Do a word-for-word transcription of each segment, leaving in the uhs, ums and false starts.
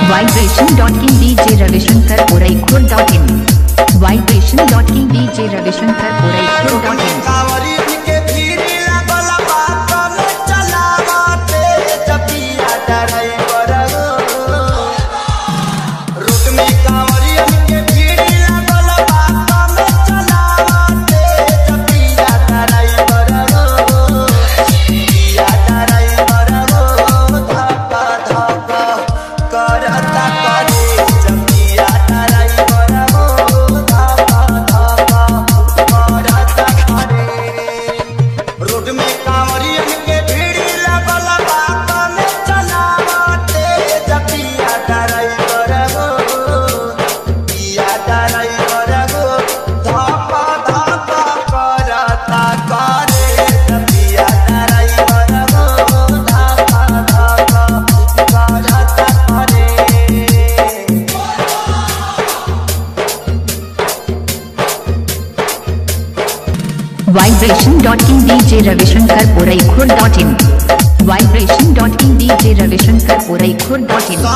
Vibration dot king DJ Ravishankar Uraikhur dot in vibration dot king DJ Ravishankar Uraikhur dot in vibration dot king DJ Ravishankar Uraikhur dot in vibration dot king DJ Ravishankar Uraikhur dot in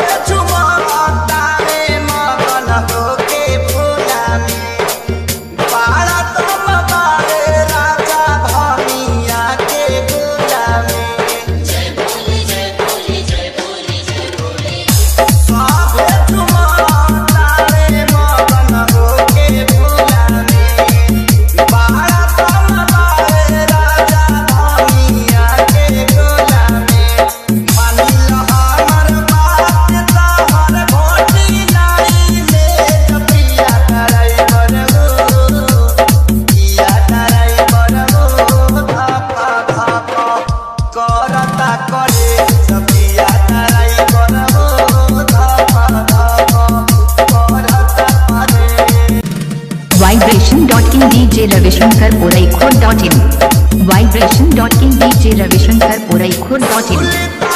vibration dot king DJ Ravishankar Uraikhur dot in vibration dot king DJ Ravishankar Uraikhur dot in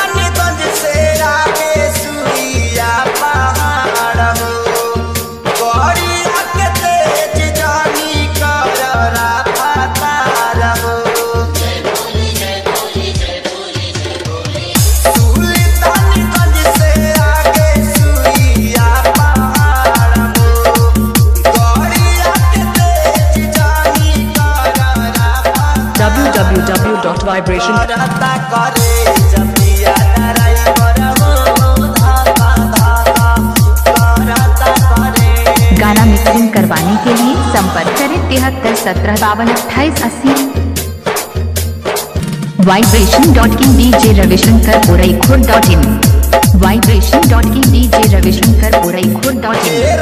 W W W dot vibration गाना mixing करवाने के लिए संपर्क करें तिहत्तर सत्रह बावन अट्ठाईस अस्सी vibration dot king DJ Ravishankar Uraikhur dot in vibration dot king DJ Ravishankar Uraikhur dot in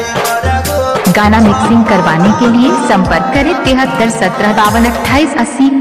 गाना मिक्सिंग करवाने के लिए संपर्क करें तिहत्तर सत्रह बावन अट्ठाईस अस्सी।